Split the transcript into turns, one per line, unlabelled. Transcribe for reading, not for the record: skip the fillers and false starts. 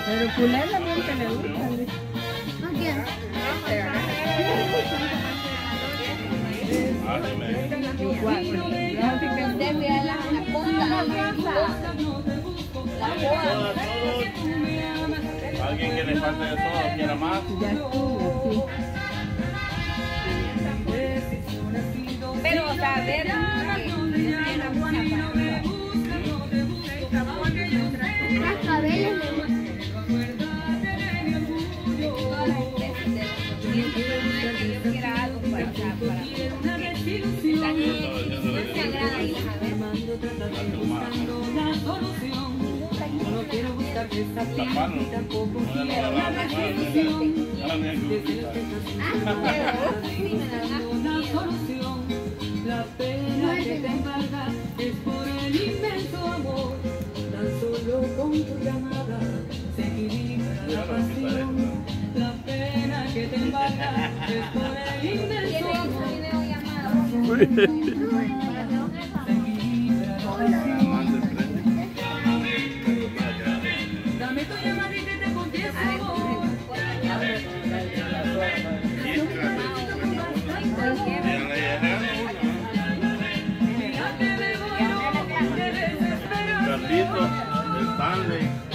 Pero culé también que le gusta.
¿A quién?
Igual.
Usted vea la punta.
Alguien que le falte de todo, quiera más.
Ya estuvo, sí.
Pero saber que la buena las cabeles le quiera algo para
La mano.
La pena que te embarga es por el inmenso amor. Tan solo con tu llamada se equilibra la pasión. La pena que te embarga es por el inmenso amor. Se equilibra la pasión. Dame tu llamadita y te confieso amor.
Carlitos, Stanley.